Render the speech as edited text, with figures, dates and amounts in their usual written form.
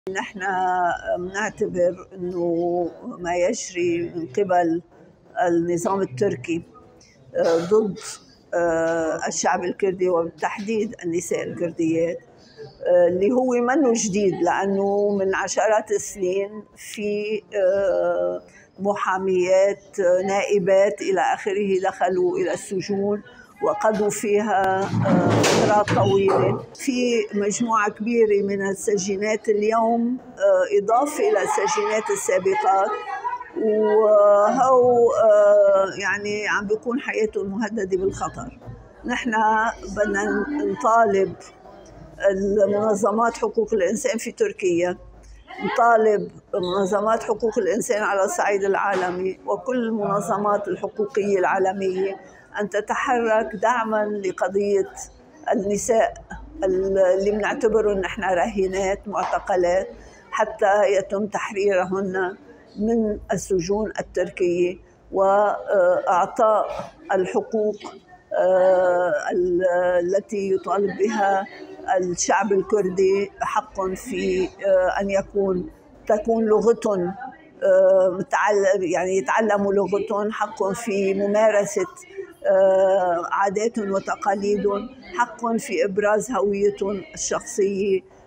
نحن بنعتبر أنه ما يجري من قبل النظام التركي ضد الشعب الكردي وبالتحديد النساء الكرديات اللي هو منه جديد، لأنه من عشرات السنين في محاميات نائبات إلى آخره دخلوا إلى السجون وقضوا فيها فترات طويلة. في مجموعة كبيرة من السجينات اليوم إضافة إلى السجينات السابقات، وهو يعني عم بيكون حياتهم مهددة بالخطر. نحن بدنا نطالب المنظمات حقوق الإنسان في تركيا، نطالب منظمات حقوق الإنسان على الصعيد العالمي وكل المنظمات الحقوقية العالمية أن تتحرك دعماً لقضية النساء اللي بنعتبرهم نحن رهينات معتقلات، حتى يتم تحريرهن من السجون التركية وإعطاء الحقوق التي يطالب بها الشعب الكردي. حق في أن تكون لغتهم يعني يتعلموا لغتهم، حق في ممارسة عاداتهم وتقاليدهم، حق في إبراز هويتهم الشخصية